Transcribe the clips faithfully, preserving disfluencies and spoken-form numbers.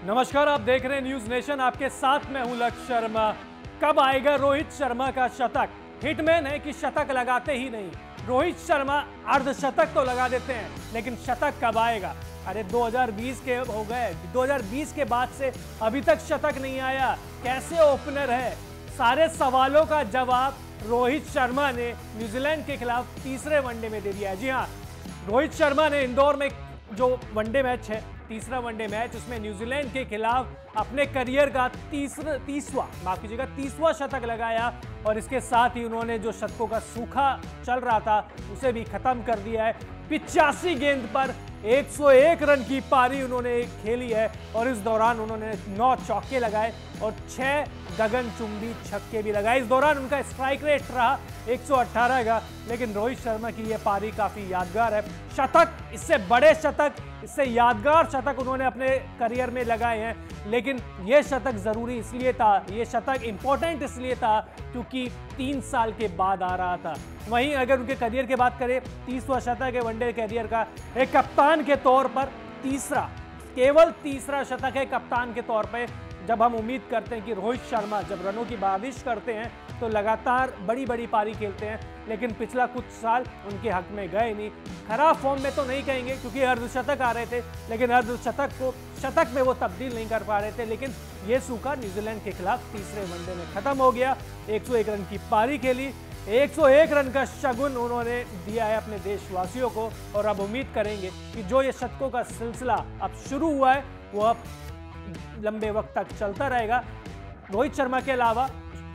नमस्कार, आप देख रहे हैं न्यूज नेशन। आपके साथ मैं हूं लक्ष्य शर्मा। कब आएगा रोहित शर्मा का शतक? हिटमैन है कि शतक लगाते ही नहीं। रोहित शर्मा अर्धशतक तो लगा देते हैं, लेकिन शतक कब आएगा? अरे दो हज़ार बीस के हो गए, दो हज़ार बीस के बाद से अभी तक शतक नहीं आया। कैसे ओपनर है? सारे सवालों का जवाब रोहित शर्मा ने न्यूजीलैंड के खिलाफ तीसरे वनडे में दे दिया है। जी हाँ, रोहित शर्मा ने इंदौर में जो वनडे मैच है, तीसरा वनडे मैच, उसमें न्यूजीलैंड के खिलाफ अपने करियर का तीसरा तीसवा माफ कीजिएगा तीसवा शतक लगाया और इसके साथ ही उन्होंने जो शतकों का सूखा चल रहा था उसे भी खत्म कर दिया है। पिचासी गेंद पर एक सौ एक रन की पारी उन्होंने खेली है और इस दौरान उन्होंने नौ चौके लगाए और छह गगनचुंबी छक्के भी लगाए। इस दौरान उनका स्ट्राइक रेट रहा एक सौ अठारह का, लेकिन रोहित शर्मा की यह पारी काफी यादगार है। शतक, इससे बड़े शतक, इससे यादगार शतक उन्होंने अपने करियर में लगाए हैं, लेकिन यह शतक जरूरी इसलिए था, यह शतक इंपॉर्टेंट इसलिए था क्योंकि तीन साल के बाद आ रहा था। वहीं अगर उनके करियर की बात करें, तीसवां शतक है वनडे करियर का, एक कप्तान के तौर पर तीसरा, केवल तीसरा शतक है कप्तान के तौर पर। जब हम उम्मीद करते हैं कि रोहित शर्मा जब रनों की बारिश करते हैं तो लगातार बड़ी बड़ी पारी खेलते हैं, लेकिन पिछला कुछ साल उनके हक में गए नहीं। खराब फॉर्म में तो नहीं कहेंगे क्योंकि अर्धशतक आ रहे थे, लेकिन अर्धशतक को शतक में वो तब्दील नहीं कर पा रहे थे। लेकिन ये सूखा न्यूजीलैंड के खिलाफ तीसरे वनडे में खत्म हो गया। एक सौ एक रन की पारी खेली, एक सौ एक रन का शगुन उन्होंने दिया है अपने देशवासियों को और अब उम्मीद करेंगे कि जो ये शतकों का सिलसिला अब शुरू हुआ है वो अब लंबे वक्त तक चलता रहेगा। रोहित शर्मा के अलावा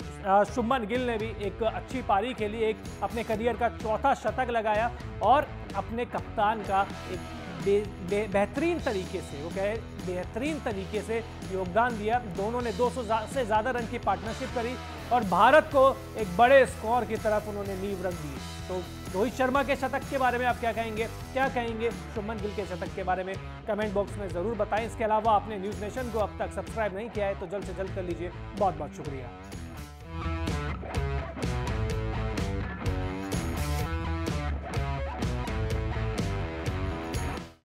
शुभमन गिल ने भी एक अच्छी पारी खेली, एक अपने करियर का चौथा शतक लगाया और अपने कप्तान का एक बे, बे, बेहतरीन तरीके से वो कहे बेहतरीन तरीके से योगदान दिया। दोनों ने दो सौ से ज़्यादा रन की पार्टनरशिप करी और भारत को एक बड़े स्कोर की तरफ उन्होंने नींव रख दी। तो रोहित शर्मा के शतक के बारे में आप क्या कहेंगे क्या कहेंगे शुभमन गिल के शतक के बारे में कमेंट बॉक्स में ज़रूर बताएं। इसके अलावा आपने न्यूज़ नेशन को अब तक सब्सक्राइब नहीं किया है तो जल्द से जल्द कर लीजिए। बहुत बहुत शुक्रिया।